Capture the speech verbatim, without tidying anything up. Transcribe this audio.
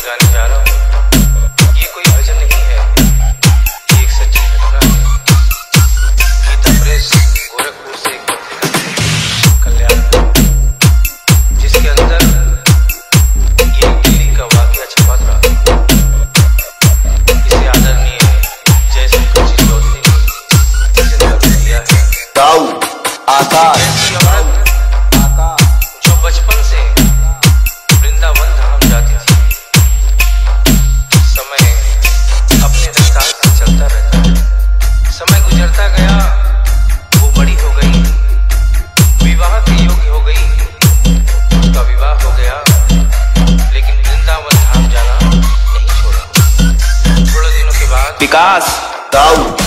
बजाने जा रहा हूँ। ये कोई भजन नहीं है, ये एक सच्ची घटना है। गीता प्रेस गोरखपुर से एक पत्रिका कल्याण, जिसके अंदर ये दिल्ली का वाकया छपा था। इसे आदरणीय जयशंकर जी चौधरी ने जिंदा किया है। दाऊद आकाश जो बचपन से वृंदावन धाम जाती थी, समय अपने रफ्तार से चलता रहता है। समय गुजरता गया, वो बड़ी हो गई, विवाह के योग्य हो गई, उसका विवाह हो गया, लेकिन वृंदावन धाम जाना नहीं छोड़ा। थोड़े दिनों के बाद विकास दाऊद